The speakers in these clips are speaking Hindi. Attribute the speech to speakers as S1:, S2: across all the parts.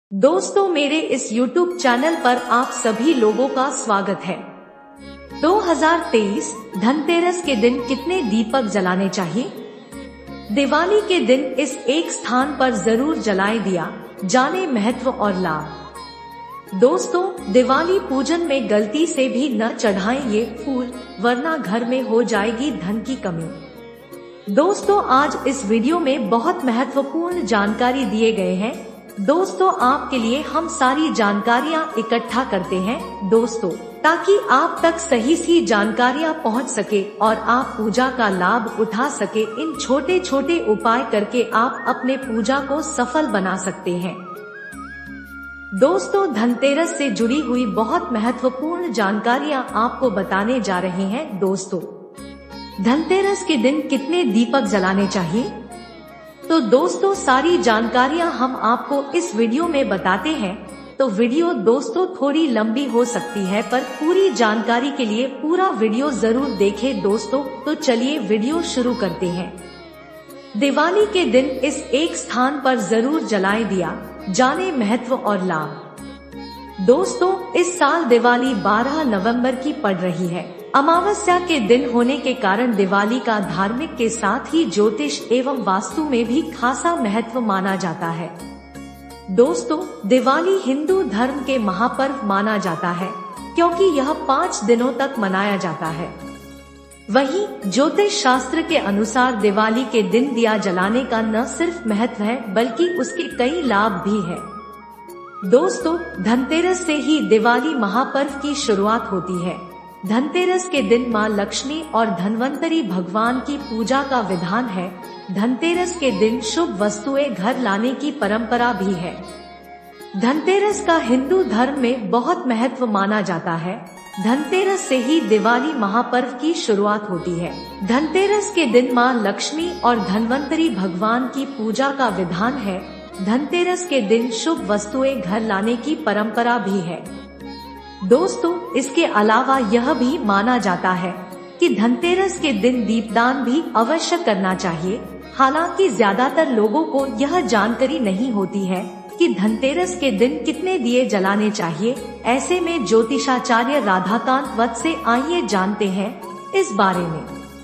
S1: दोस्तों, मेरे इस YouTube चैनल पर आप सभी लोगों का स्वागत है। 2023 धनतेरस के दिन कितने दीपक जलाने चाहिए? दिवाली के दिन इस एक स्थान पर जरूर जलाएं दिया, जाने महत्व और लाभ। दोस्तों, दिवाली पूजन में गलती से भी न चढ़ाएं ये फूल, वरना घर में हो जाएगी धन की कमी। दोस्तों, आज इस वीडियो में बहुत महत्वपूर्ण जानकारी दिए गए हैं। दोस्तों, आपके लिए हम सारी जानकारियां इकट्ठा करते हैं दोस्तों, ताकि आप तक सही जानकारियां पहुंच सके और आप पूजा का लाभ उठा सके। इन छोटे छोटे उपाय करके आप अपने पूजा को सफल बना सकते हैं। दोस्तों, धनतेरस से जुड़ी हुई बहुत महत्वपूर्ण जानकारियां आपको बताने जा रहे हैं। दोस्तों, धनतेरस के दिन कितने दीपक जलाने चाहिए? तो दोस्तों, सारी जानकारियां हम आपको इस वीडियो में बताते हैं। तो वीडियो दोस्तों थोड़ी लंबी हो सकती है, पर पूरी जानकारी के लिए पूरा वीडियो जरूर देखें दोस्तों। तो चलिए वीडियो शुरू करते हैं। दिवाली के दिन इस एक स्थान पर जरूर जलाएं दिया, जाने महत्व और लाभ। दोस्तों, इस साल दिवाली 12 नवंबर की पड़ रही है। अमावस्या के दिन होने के कारण दिवाली का धार्मिक के साथ ही ज्योतिष एवं वास्तु में भी खासा महत्व माना जाता है। दोस्तों, दिवाली हिंदू धर्म के महापर्व माना जाता है, क्योंकि यह 5 दिनों तक मनाया जाता है। वहीं ज्योतिष शास्त्र के अनुसार दिवाली के दिन दिया जलाने का न सिर्फ महत्व है, बल्कि उसके कई लाभ भी है। दोस्तों, धनतेरस से ही दिवाली महापर्व की शुरुआत होती है। धनतेरस के दिन मां लक्ष्मी और धन्वंतरी भगवान की पूजा का विधान है। धनतेरस के दिन शुभ वस्तुएं घर लाने की परंपरा भी है। धनतेरस का हिंदू धर्म में बहुत महत्व माना जाता है। धनतेरस से ही दिवाली महापर्व की शुरुआत होती है। धनतेरस के दिन मां लक्ष्मी और धन्वंतरी भगवान की पूजा का विधान है। धनतेरस के दिन शुभ वस्तुएं घर लाने की परंपरा भी है। दोस्तों, इसके अलावा यह भी माना जाता है कि धनतेरस के दिन दीपदान भी अवश्य करना चाहिए। हालांकि ज्यादातर लोगों को यह जानकारी नहीं होती है कि धनतेरस के दिन कितने दिए जलाने चाहिए। ऐसे में ज्योतिषाचार्य राधाकांत वत्स से आइए जानते हैं इस बारे में।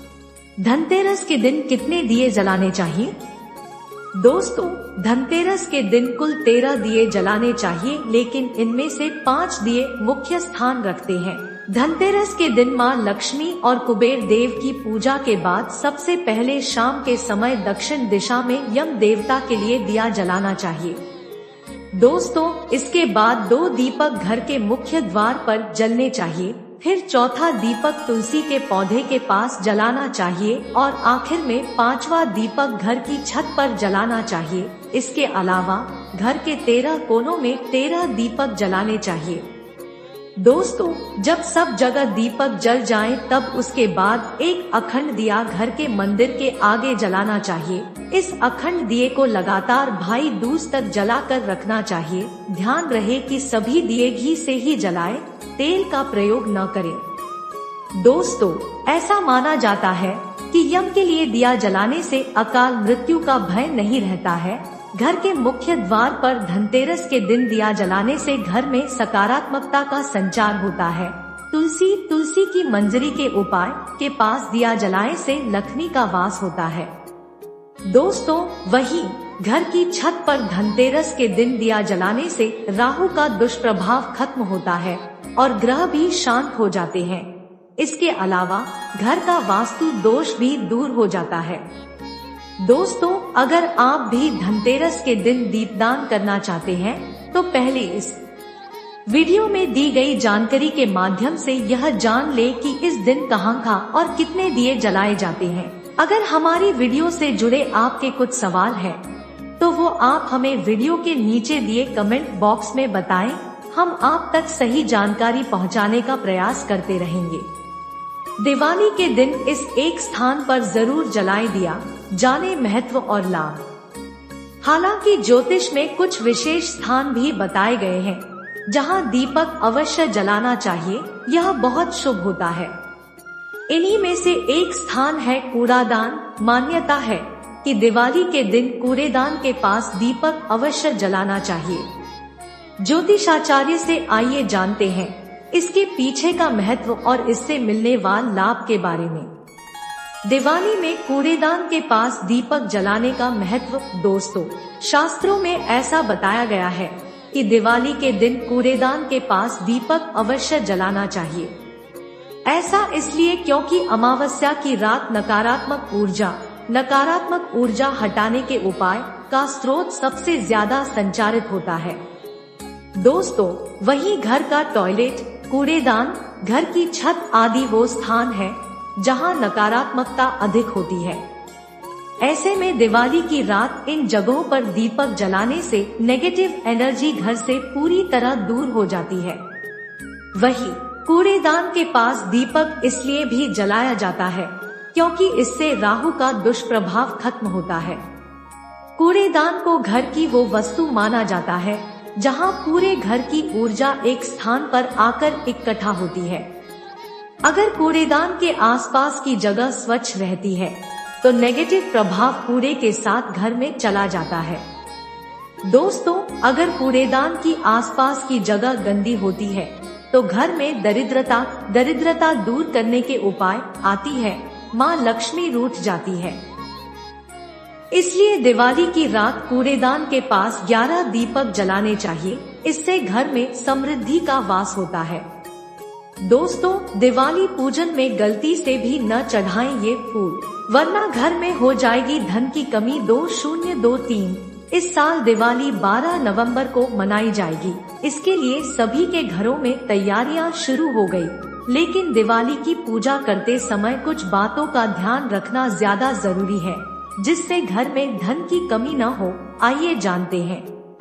S1: धनतेरस के दिन कितने दिए जलाने चाहिए? दोस्तों, धनतेरस के दिन कुल 13 दिए जलाने चाहिए, लेकिन इनमें से 5 दिए मुख्य स्थान रखते हैं। धनतेरस के दिन मां लक्ष्मी और कुबेर देव की पूजा के बाद सबसे पहले शाम के समय दक्षिण दिशा में यम देवता के लिए दिया जलाना चाहिए। दोस्तों, इसके बाद 2 दीपक घर के मुख्य द्वार पर जलने चाहिए। फिर चौथा दीपक तुलसी के पौधे के पास जलाना चाहिए और आखिर में 5वां दीपक घर की छत पर जलाना चाहिए। इसके अलावा घर के 13 कोनों में 13 दीपक जलाने चाहिए। दोस्तों, जब सब जगह दीपक जल जाएं, तब उसके बाद एक अखंड दिया घर के मंदिर के आगे जलाना चाहिए। इस अखंड दिए को लगातार भाई दूज तक जला कर रखना चाहिए। ध्यान रहे कि सभी दिए घी से ही जलाएं, तेल का प्रयोग न करें। दोस्तों, ऐसा माना जाता है कि यम के लिए दिया जलाने से अकाल मृत्यु का भय नहीं रहता है। घर के मुख्य द्वार पर धनतेरस के दिन दिया जलाने से घर में सकारात्मकता का संचार होता है। तुलसी की मंजरी के उपाय के पास दिया जलाने से लक्ष्मी का वास होता है। दोस्तों, वहीं घर की छत पर धनतेरस के दिन दिया जलाने से राहु का दुष्प्रभाव खत्म होता है और ग्रह भी शांत हो जाते हैं। इसके अलावा घर का वास्तु दोष भी दूर हो जाता है। दोस्तों, अगर आप भी धनतेरस के दिन दीपदान करना चाहते हैं, तो पहले इस वीडियो में दी गई जानकारी के माध्यम से यह जान ले कि इस दिन कहाँ और कितने दिए जलाए जाते हैं। अगर हमारी वीडियो से जुड़े आपके कुछ सवाल हैं, तो वो आप हमें वीडियो के नीचे दिए कमेंट बॉक्स में बताएं। हम आप तक सही जानकारी पहुंचाने का प्रयास करते रहेंगे। दिवाली के दिन इस एक स्थान पर जरूर जलाएं दिया, जाने महत्व और लाभ। हालांकि ज्योतिष में कुछ विशेष स्थान भी बताए गए हैं जहां दीपक अवश्य जलाना चाहिए। यह बहुत शुभ होता है। इन्हीं में से एक स्थान है कूड़ादान। मान्यता है कि दिवाली के दिन कूड़ेदान के पास दीपक अवश्य जलाना चाहिए। ज्योतिषाचार्य से आइए जानते हैं इसके पीछे का महत्व और इससे मिलने वाले लाभ के बारे में। दिवाली में कूड़ेदान के पास दीपक जलाने का महत्व। दोस्तों, शास्त्रों में ऐसा बताया गया है कि दिवाली के दिन कूड़ेदान के पास दीपक अवश्य जलाना चाहिए। ऐसा इसलिए क्योंकि अमावस्या की रात नकारात्मक ऊर्जा हटाने के उपाय का स्रोत सबसे ज्यादा संचारित होता है। दोस्तों, वहीं घर का टॉयलेट, कूड़ेदान, घर की छत आदि वो स्थान है जहां नकारात्मकता अधिक होती है। ऐसे में दिवाली की रात इन जगहों पर दीपक जलाने से नेगेटिव एनर्जी घर से पूरी तरह दूर हो जाती है। वहीं कूड़ेदान के पास दीपक इसलिए भी जलाया जाता है क्योंकि इससे राहु का दुष्प्रभाव खत्म होता है। कूड़ेदान को घर की वो वस्तु माना जाता है जहां पूरे घर की ऊर्जा एक स्थान पर आकर इकट्ठा होती है। अगर कूड़ेदान के आसपास की जगह स्वच्छ रहती है तो नेगेटिव प्रभाव कूड़े के साथ घर में चला जाता है। दोस्तों, अगर कूड़ेदान की आसपास की जगह गंदी होती है तो घर में दरिद्रता दूर करने के उपाय आती है, माँ लक्ष्मी रूठ जाती है। इसलिए दिवाली की रात कूड़ेदान के पास 11 दीपक जलाने चाहिए। इससे घर में समृद्धि का वास होता है। दोस्तों, दिवाली पूजन में गलती से भी न चढ़ाएं ये फूल, वरना घर में हो जाएगी धन की कमी। 2023 इस साल दिवाली 12 नवंबर को मनाई जाएगी। इसके लिए सभी के घरों में तैयारियां शुरू हो गई, लेकिन दिवाली की पूजा करते समय कुछ बातों का ध्यान रखना ज्यादा जरूरी है जिससे घर में धन की कमी न हो। आइए जानते हैं।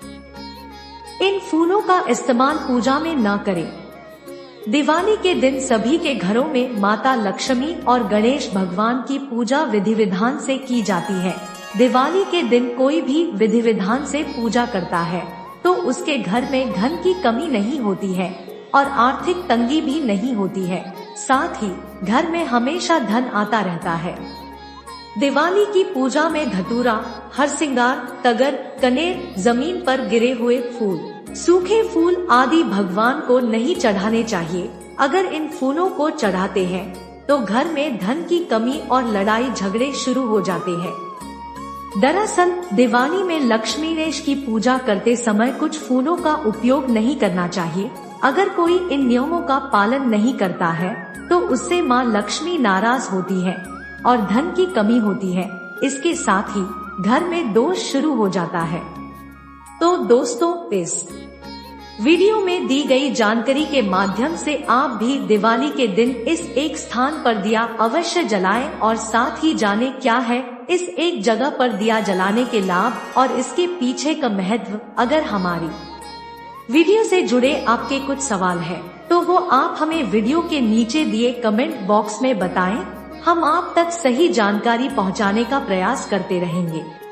S1: इन फूलों का इस्तेमाल पूजा में न करें। दिवाली के दिन सभी के घरों में माता लक्ष्मी और गणेश भगवान की पूजा विधि विधान से की जाती है। दिवाली के दिन कोई भी विधि विधान से पूजा करता है तो उसके घर में धन की कमी नहीं होती है और आर्थिक तंगी भी नहीं होती है। साथ ही घर में हमेशा धन आता रहता है। दिवाली की पूजा में धतूरा, हरसिंगार, तगर, कनेर, जमीन पर गिरे हुए फूल, सूखे फूल आदि भगवान को नहीं चढ़ाने चाहिए। अगर इन फूलों को चढ़ाते हैं तो घर में धन की कमी और लड़ाई झगड़े शुरू हो जाते हैं। दरअसल दिवाली में लक्ष्मी गणेश की पूजा करते समय कुछ फूलों का उपयोग नहीं करना चाहिए। अगर कोई इन नियमों का पालन नहीं करता है तो उससे माँ लक्ष्मी नाराज होती है और धन की कमी होती है। इसके साथ ही घर में दोष शुरू हो जाता है। तो दोस्तों, इस वीडियो में दी गई जानकारी के माध्यम से आप भी दिवाली के दिन इस एक स्थान पर दिया अवश्य जलाएं और साथ ही जाने क्या है इस एक जगह पर दिया जलाने के लाभ और इसके पीछे का महत्व। अगर हमारी वीडियो से जुड़े आपके कुछ सवाल है तो वो आप हमें वीडियो के नीचे दिए कमेंट बॉक्स में बताएं। हम आप तक सही जानकारी पहुंचाने का प्रयास करते रहेंगे।